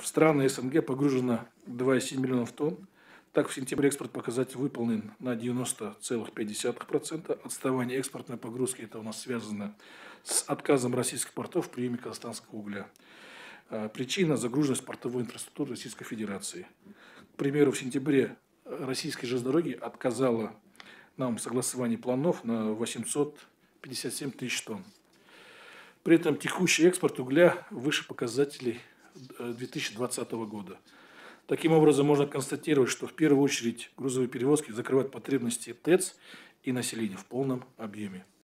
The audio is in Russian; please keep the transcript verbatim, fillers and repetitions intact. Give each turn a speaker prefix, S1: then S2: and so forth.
S1: страны СНГ погружено два и семь миллионов тонн. Так, в сентябре экспорт показатель выполнен на девяносто целых пять десятых процента. Отставание экспортной погрузки – это у нас связано с отказом российских портов в приеме казахстанского угля. А, Причина – загруженность портовой инфраструктуры Российской Федерации. К примеру, в сентябре российские железнодороги отказала нам в согласовании планов на восемьсот пятьдесят семь тысяч тонн. При этом текущий экспорт угля выше показателей две тысячи двадцатого года. Таким образом, можно констатировать, что в первую очередь грузовые перевозки закрывают потребности ТЭЦ и населения в полном объеме.